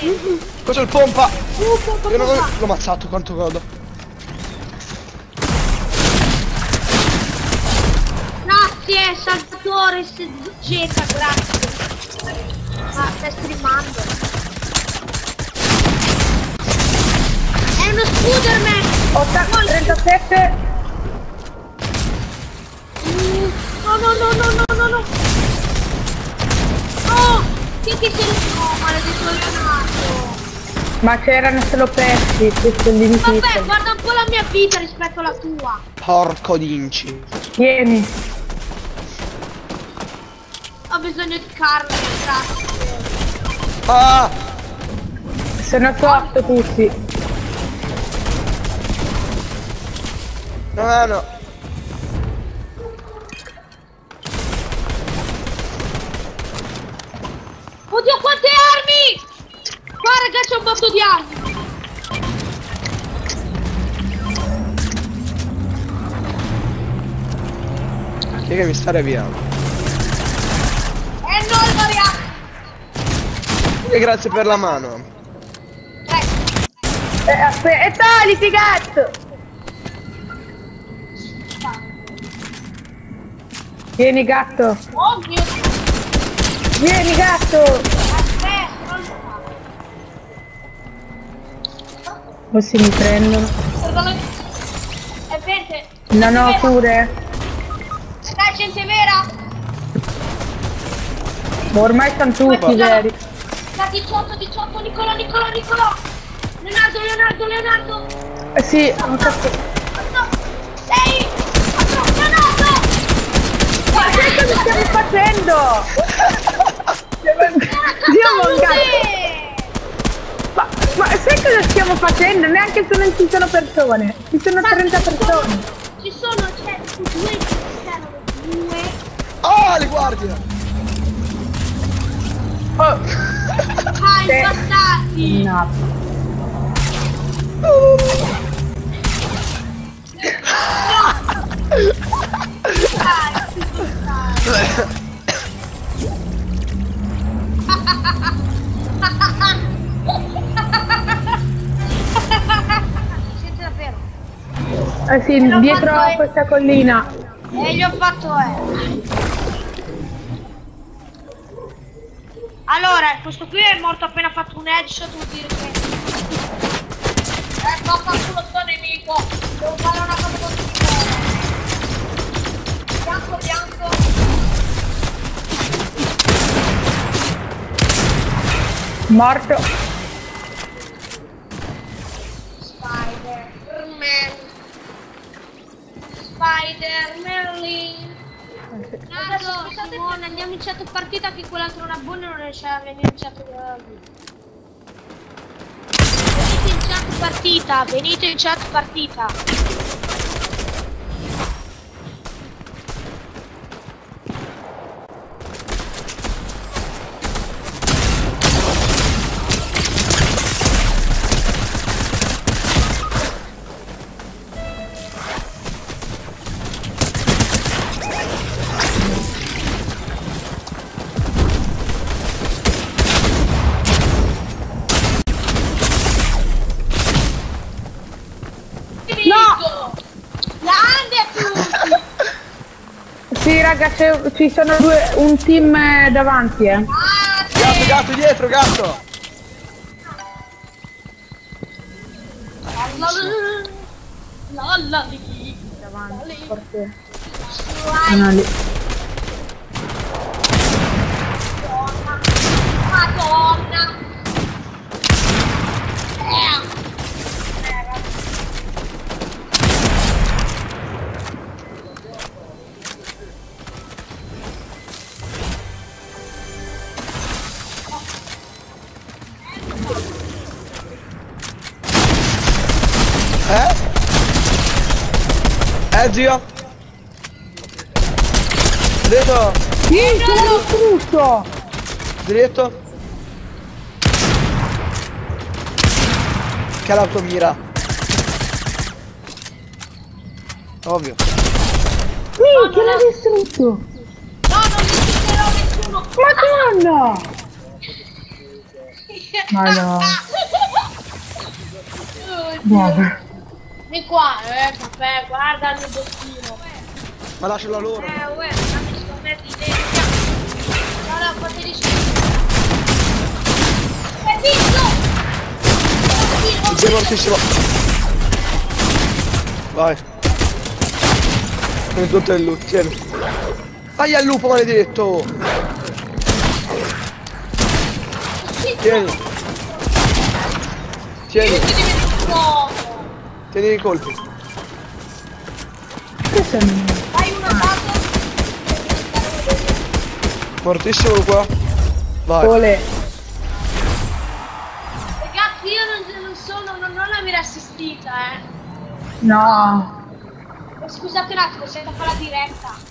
Cos'è il pompa? Pompa, Io non pompa. l'ho ammazzato, quanto godo. Grazie, Salvatore Z, grazie. Ah, stai streamando. È uno Spiderman! 37. No, no, no, no, no, no, no! No! Che sei no, maledetto Leonardo! Ma c'erano solo pezzi, questo è il Vabbè, guarda un po' la mia vita rispetto alla tua! Porco d'inci. Vieni. Ho bisogno di carne, grazie! Ah! Sono sotto tutti. No. Oddio, quante armi! Qua ragazzi c'è un botto di armi! Chi che mi stare via? No, Maria! E grazie per la mano. Aspetta, litigato! Vieni gatto! Ovvio! Vieni gatto! Aspetta! Così mi prendono. È verde! Non ho cure. Dai, gente vera! Ormai sono tutti veri. Da 18, Nicolò! Leonardo! Sì, ho capito. 6! Leonardo! Ma sai cosa stiamo facendo? Dio ma sai cosa stiamo facendo? Neanche non ci sono persone. Ci sono 30 persone. Ci sono, c'è due. Oh, le guardie! Oh. Ah, i bastardi! No. Siete davvero? Sì, dietro a questa collina. E gli ho fatto Allora, questo qui è morto appena fatto un headshot, vuol dire che... vaffanculo sto nemico! Devo fare una cosa così. Bianco! Morto. Spider-Man. Simone, andiamo in chat partita che quell'altro non è buono e non riesce a venire in chat. Venite in chat partita. Sì raga, ci sono un team davanti Gatto dietro, gatto! Davanti, forse. No, lì. Madonna! Zio! Dritto! Sì, sono distrutto! Dritto! Che l'automira! Ovvio! Sì, che l'ha distrutto! No, non distruggerò nessuno! Madonna! Ma no. Oddio. Guarda. Di qua, vabbè, guarda il mio bottino. Ma lasciala loro. Uè, fammi scommetti dentro. No, no, fate di schifo. Sei mortissimo. Vai. Prendi tutto il loot, tieni. Vai al lupo maledetto. Tieni. Tieni. Tieni i colpi. Che sei? Hai una data? Mortissimo qua. Vai. Ole. Ragazzi, io non la mira assistita, No. Scusate un attimo, siete a fare la diretta.